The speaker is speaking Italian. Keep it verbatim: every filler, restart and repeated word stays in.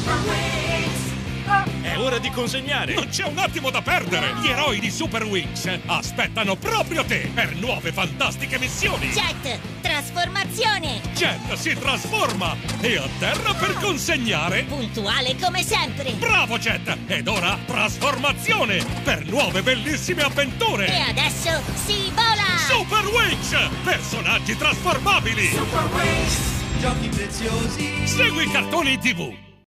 È ora di consegnare! Non c'è un attimo da perdere! Gli eroi di Super Wings aspettano proprio te per nuove fantastiche missioni! Jet, trasformazione! Jet si trasforma e atterra per consegnare! Puntuale come sempre! Bravo Jet! Ed ora trasformazione per nuove bellissime avventure! E adesso si vola! Super Wings! Personaggi trasformabili! Super Wings, giochi preziosi. Segui i cartoni tivù!